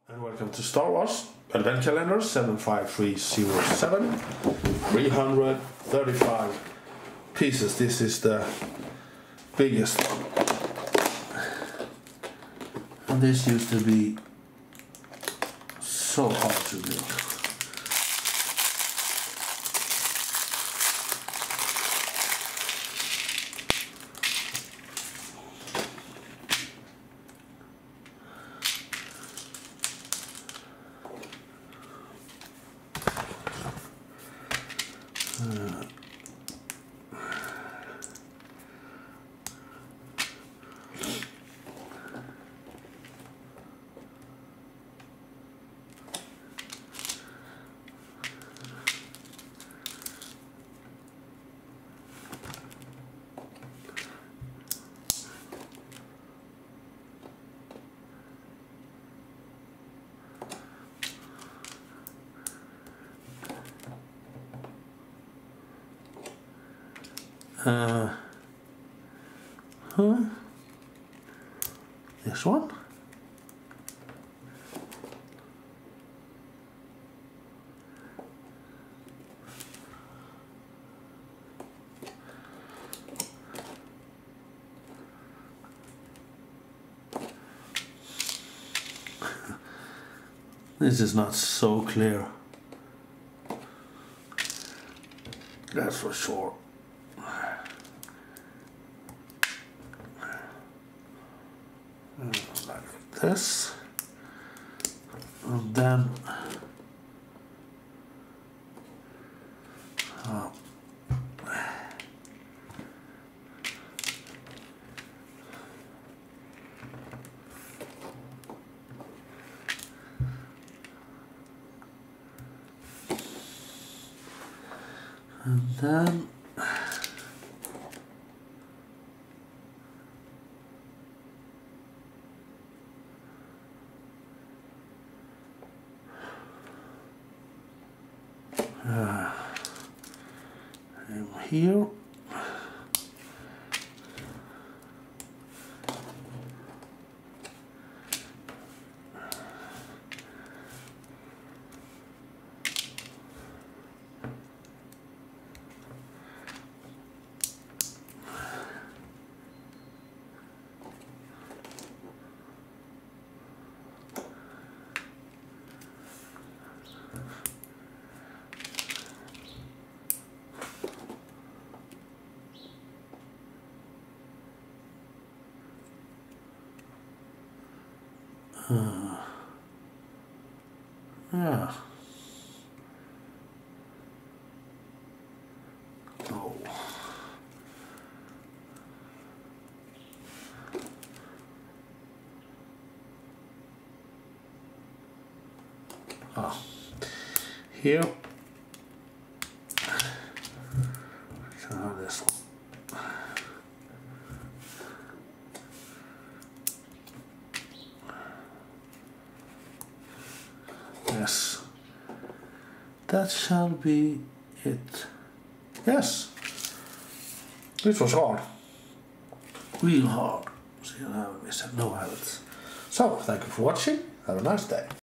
And welcome to Star Wars Advent Calendar 75307, 335 pieces. This is the biggest one. And this used to be so hard to do. This one. This is not so clear. That's for sure. Like this, and then here. Yeah. Oh. Ah. Here. This one. Yes, that shall be it. Yes, this was hard, real hard. So you know, we said no habits. So, thank you for watching. Have a nice day.